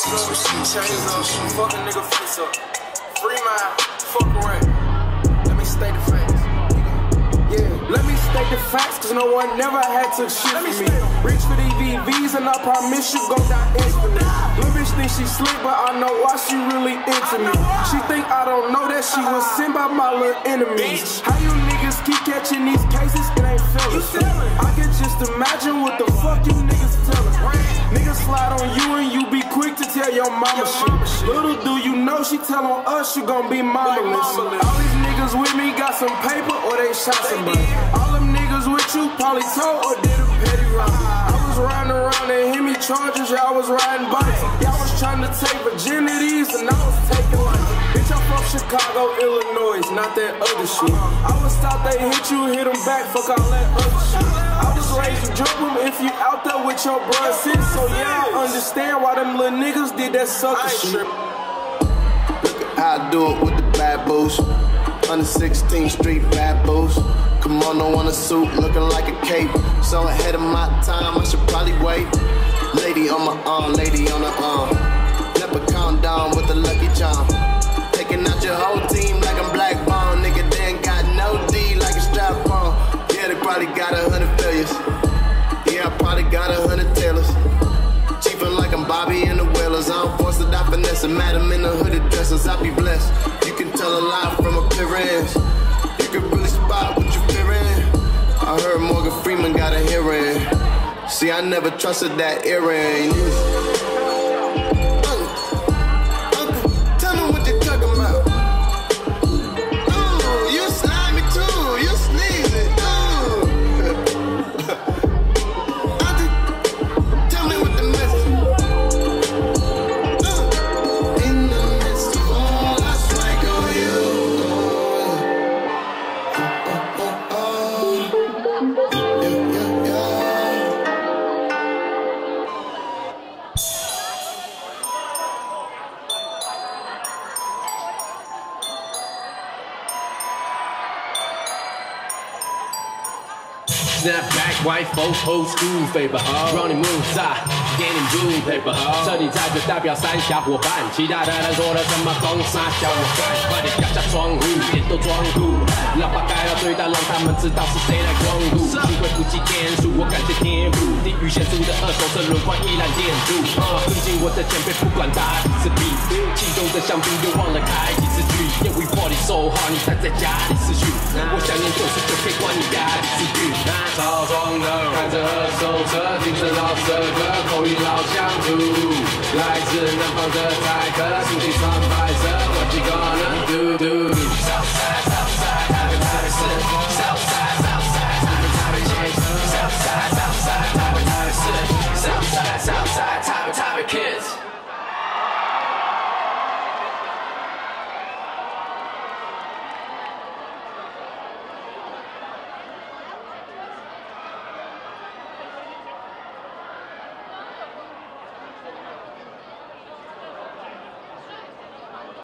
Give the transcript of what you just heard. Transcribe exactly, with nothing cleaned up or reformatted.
Chains up, fuck a nigga face up. Free mind, fuck away. Let me state the facts. Yeah, let me state the facts, cause no one never had to shit for me. Reach for these V Vs and I promise you gon' die instantly. Little bitch think she slick, but I know why she really into me. She think I don't know that she was sent by my little enemies. How you niggas keep catching these cases? It ain't fellowship. I can just imagine what the fuck you niggas tellin'. Niggas slide on you and you be quick to tell your mama shit. Little do you know she tell on us you gon' be mama-less. All these niggas with me got some paper or they shot somebody. All them niggas with you probably told or did a petty robbery. I was riding around and hit me charges, y'all was riding bikes. Y'all was trying to take virginities and I was taking life. Bitch, I'm from Chicago, Illinois, not that other shit. I was thought they hit you, hit them back, fuck all that other shit. I was raised to jump them if you out there with your bruh sis. So yeah, I understand why them little niggas did that sucker shit. Look at how I do it with the bad boos. one sixteenth Street bad boos. Come on, no want a suit, looking like a cape. So ahead of my time, I should probably wait. Lady on my arm, lady on the arm. Never calm down with the lucky charm. Taking out your whole team like I'm black bone. Nigga, they ain't got no D like a strap on. Yeah, they probably got a hundred failures. Yeah, I probably got a hundred tailors. Chiefin' like I'm Bobby in the Whalers. I don't force it, I finesse and madam in the hooded dresses. I be blessed. You can tell a lot from appearance. You can really spot what you fearing. I heard Morgan Freeman got a hearing. See, I never trusted that earring. Snap back, white folks, old school paper Running moves啊，给你 blue paper 这里在就代表三小伙伴，其他的人说了什么公杀小我干，快点摇下窗户，点都装酷，老爸该要对待，让他们知道是谁来光顾。幸亏不计天数，我感谢天赋，地狱限速的二手车轮换依然电住。尊敬我的前辈，不管打几次币，气中的香槟又忘了开几次剧。Yeah we party so hard， 你待在家里思绪，我想念九十九 K 关你家里思绪。超装的，开着二手车，听着老舍歌，口音老乡土，来自南方的台客，兄弟穿白色。